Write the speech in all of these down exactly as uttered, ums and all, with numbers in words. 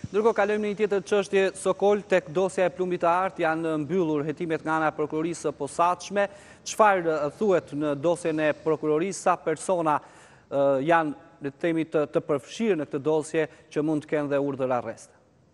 Ndërkohë kalojmë në një tjetër çështje, Sokol, tek dosja e plumbit të artë janë mbyllur hetimet nga ana e prokurorisë së posaçme. Çfarë thuhet në dosjen e prokurorisë, sa persona uh, janë, le të themi, të, të përfshirë në këtë dosje që mund të kenë dhe urdhër arresti?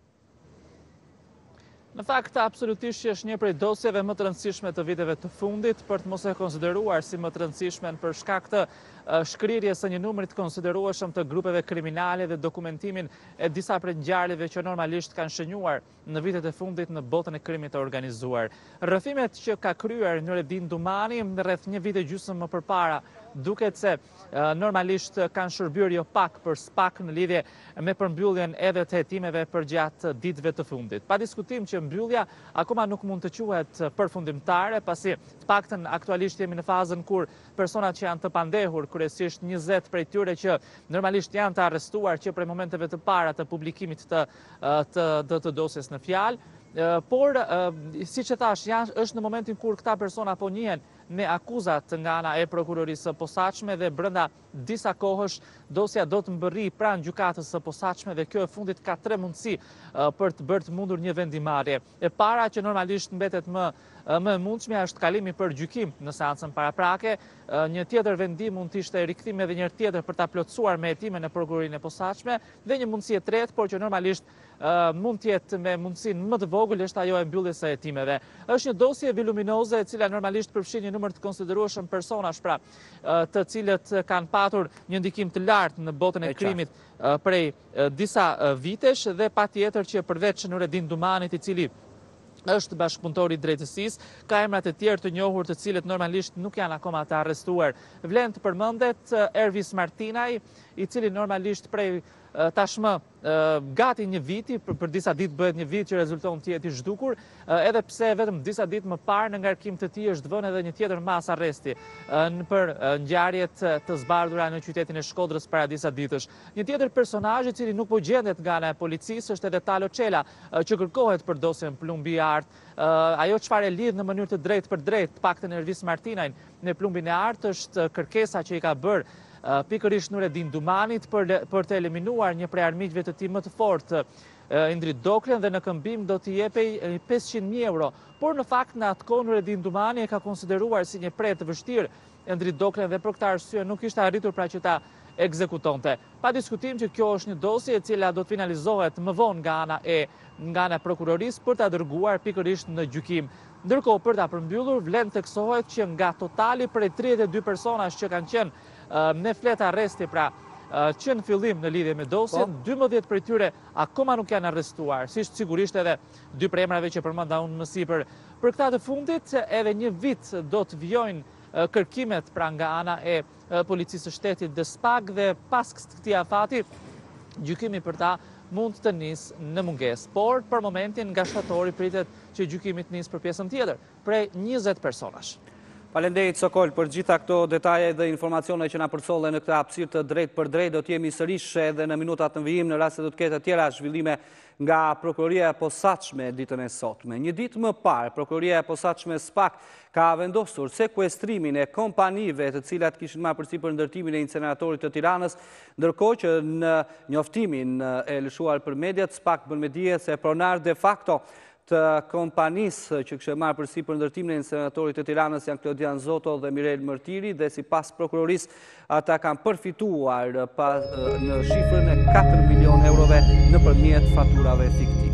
Në fakt, absolutisht që është një prej dosjeve më të rëndësishme të viteve të fundit, për të mos e konsideruar si më të rëndësishme në për shkak të shkrirjes së një numrit konsiderueshëm të grupeve kriminale dhe dokumentimin e disa prej ngjarjeve që normalisht kanë shënjuar në vitet e fundit në botën e krimit të organizuar. Rrëfimet që ka kryer Nureddin Dumani rreth një vit e gjysmë më përpara duket se normalisht kanë shërbyer jo pak për spak në lidhje me përmbylljen edhe të hetimeve përgjatë ditëve të fundit. Pa diskutim që mbyllja akoma nuk mund të quhet përfundimtare, pasi të paktën aktualisht jemi në fazën kur personat që janë të pandehur, kryesisht njëzet prej tyre që normalisht janë të arrestuar që prej momenteve të para të publikimit të, të, të, të dosjes në fjalë, por, si që thash, janë, është në momentin kur këta persona po njihen me akuzat nga ana e prokurorisë së posaçme dhe brenda disa kohësh dosja do të mbërri pranë gjykatës së posaçme dhe kjo e fundit ka tre mundësi për të bërë të mundur një vendimarrje. E para që normalisht mbetet më më e mundshme është kalimi për gjykim në seancën paraprake, një tjetër vendim mund të ishte rikthimi edhe një tjetër për ta plotësuar me hetimin e prokurorinë e posaçme dhe një mundësi e tretë, por që normalisht mund të jetë me mundësinë më të vogël është ajo e mbylljes së hetimeve. Është një dosje voluminoze e cila normalisht përfshin një numër të konsiderueshëm personash, pra, të cilët kanë patur një ndikim të lartë në botën e krimit prej disa vitesh dhe patjetër që përveç Nureddin Dumanit, i cili është bashkëpunëtor i drejtësisë, ka emrat e tjerë të njohur të cilët normalisht nuk janë akoma të arrestuar. Vlen të përmendet Ervis Martinaj, i cili normalisht prej tashmë gati një viti, për, për disa ditë bëhet një vit që rezulton të jetë i zhdukur, edhe pse vetëm disa ditë më parë në ngarkim të tij është vënë edhe një tjetër mas arresti për ngjarjet të zbardhura në qytetin e Shkodrës para disa ditësh. Një tjetër personazh i cili nuk po gjendet nga ana e policisë është edhe Talo Çela, që kërkohet për dosjen plumbi i artë. Ajo çfarë e lidh në mënyrë të drejtë për drejtë të paktën Ervis Martinajn në plumbin e artë është kërkesa që i ka bërë pikërisht Nureddin Dumanit për, për të eliminuar një prej armiqve të tij më të fortë, Indrit Doklen, dhe në këmbim do t'i jepej pesëqind mijë euro. Por në fakt në atë kohë Nureddin Dumani e ka konsideruar si një prej të vështirë Indrit Doklen dhe për këtë arsye nuk ishte arritur pra që ta ekzekutonte. Pa diskutim që kjo është një dosje e cila do të finalizohet më vonë nga ana e nga ana e prokurorisë për ta dërguar pikërisht në gjykim. Ndërkohë, për ta përmbyllur, vlen të teksohet që nga totali prej tridhjetë e dy personash që kanë qenë në flet arresti, pra që në fillim në lidhje me dosjen, dymbëdhjetë prej tyre akoma nuk janë arrestuar, si sigurisht edhe dy prej emrave që përmenda unë më sipër. Për këta të fundit, edhe një vit do të vijojnë kërkimet pra nga ana e policisë së shtetit dhe SPAK dhe pas këtij afati, gjykimi për ta mund të nisë në mungesë. Por për momentin nga shtatori pritet që gjykimi të nisë për pjesën tjetër, prej njëzet personash. Faleminderit Sokol për gjitha këto detaje dhe informacione që na përcolle në këtë hapësirë të drejtë për drejtë. Do të jemi sërish edhe në minutat në vijim në rast se do të ketë të tjera zhvillime nga Prokuroria e Posaçme ditën e sotme. Një ditë më parë, Prokuroria e Posaçme SPAK ka vendosur sekuestrimin e kompanive të cilat kishin marrë përsipër ndërtimin e inceneratorit të Tiranës, ndërkohë që në njoftimin e lëshuar për mediat, SPAK bën me dije se pronar de facto të kompanisë që kishte marrë përsipër ndërtimin e inceneratorit të Tiranës janë Klodian Zoto dhe Mirel Mërtiri, dhe sipas prokurorisë ata kanë përfituar në shifrën e katër milion eurove nëpërmjet faturave fiktive.